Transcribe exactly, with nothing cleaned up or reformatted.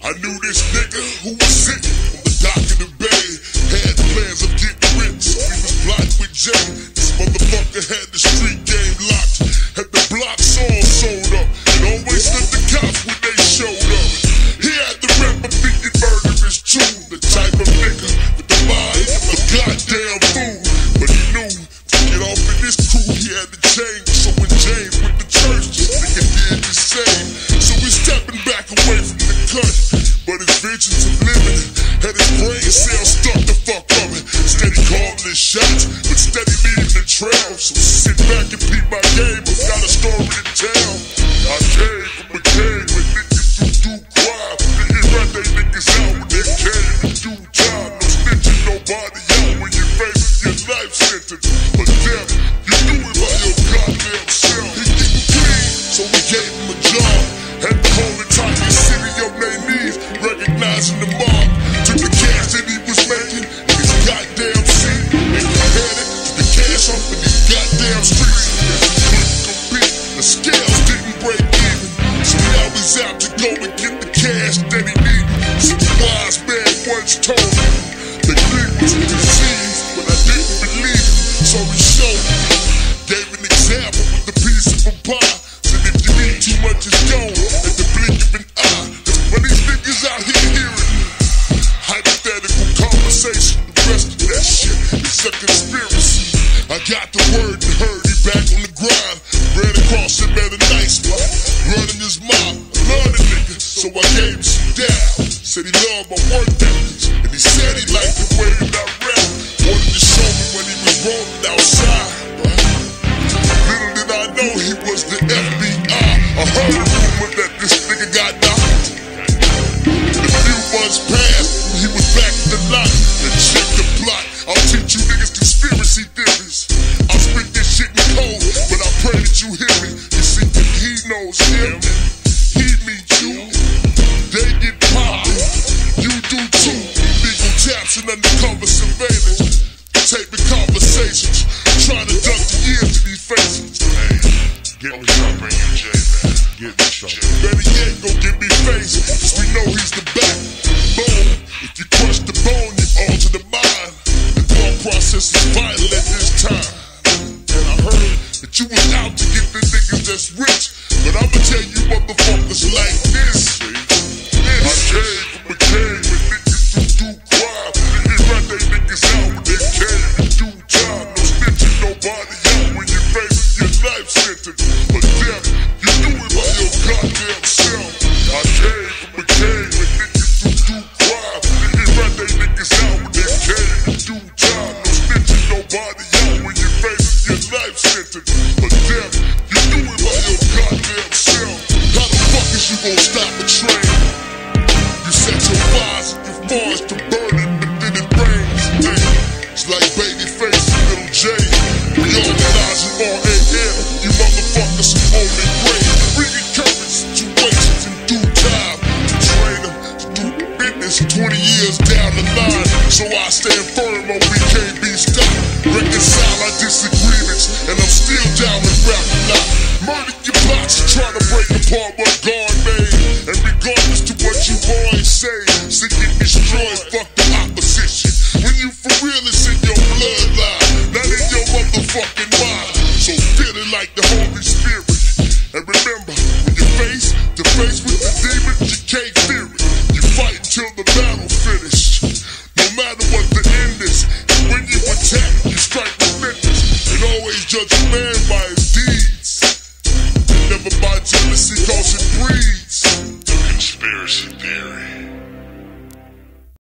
I knew this nigga who was sitting on the dock of the bay, had plans of getting rich, so he was blocked with Jay. This motherfucker had the street game locked, had the blocks all sold up, and always stood the cops when they showed up. He had the rap of thinking murder is true, the type of nigga with the mind of a goddamn fool. But he knew to get off in this crew he had to change, so when James went to church, this nigga did the same. So he's stepping back away from the cut, but his visions of living had his brain cells stuck the fuck up. Steady calling his shots, but steady leaving the trail. So sit back and peep my game, I've got a story to tell. I came from a cave where niggas do do crime, niggas run they niggas out when they came in due time. No snitching nobody out when you facing your life sentence. But damn, you do it by your goddamn self. He getting clean, so we gave him a job. Had the whole entire city on their knees, recognizing the mob. Took the cash that he was making in his goddamn seat, and he had it, took the cash off in these goddamn streets. If he couldn't compete, the scales didn't break even, so now he's out to go and get the cash that he needed. So the wise man once told me that he was deceived, but I didn't believe him, so he showed me. Gave an example with a piece of a pie. Said if you eat too much, it's gone at the blink of an eye. That's when these niggas out here hearing me. Hypothetical conversation, the rest of that shit is a conspiracy. I got the word and heard he back on the grind. Ran across him at a night spot, running his mouth. I love the nigga, so I gave him some down. Said he loved my work ethics, and he said he liked the way that I rap. Wanted to show me when he was rolling outside. Little did I know he was the F B I. I heard a rumor that this nigga got knocked. A few months passed, he was back in the lot. And check the plot, I'll teach you niggas conspiracy theories. I'll spit this shit in code, but I pray that you hear me. You see, if he knows him, he meet you. They get popped, you do too. Legal taps and undercover surveillance, taping conversations, trying to duck the years to these faces. Hey, get me some, bring you Jay, man. Get me some. Better yet, go get me face, cause we know he's the back. Boom, if you crush the bone, you alter the mind. The thought process is violent at this time. And I heard that you was out to get the niggas that's rich, but I'ma tell you motherfuckers like this. I came from a cave where niggas do do crime. Niggas run they niggas out when they came in due time. No snitching nobody out when you facing your life sentence. But damn, you do it by your goddamn self. I came from a cave where niggas do do crime. Niggas run they niggas out when they came in due time. No snitching nobody out when you facing your life sentence. But damn, you do it by your goddamn self. How the fuck is you gonna stop a train? You set your fires and your fires to burning, but then it rains. It's like Babyface and Little J. We organizing R A L. You motherfuckers some only grade. Bringing current situations in due time to train them to do business twenty years down the line. So I stand firm on we can't be stopped. Reconcile our disagreements, and I'm still down with rap a lot. Murder your plots and try to break apart what God made. And regardless to what you boys say, sick and destroyed, fuck the opposition. When you for real, it's in your bloodline, not in your motherfucking mind. So feel it like the Holy Spirit. And remember, when you're face to face with the demon, you can't fear it. You fight until the battle finished. No matter what the end is, and when you attack, you strike with fitness. And always judge a man by his deeds, and never by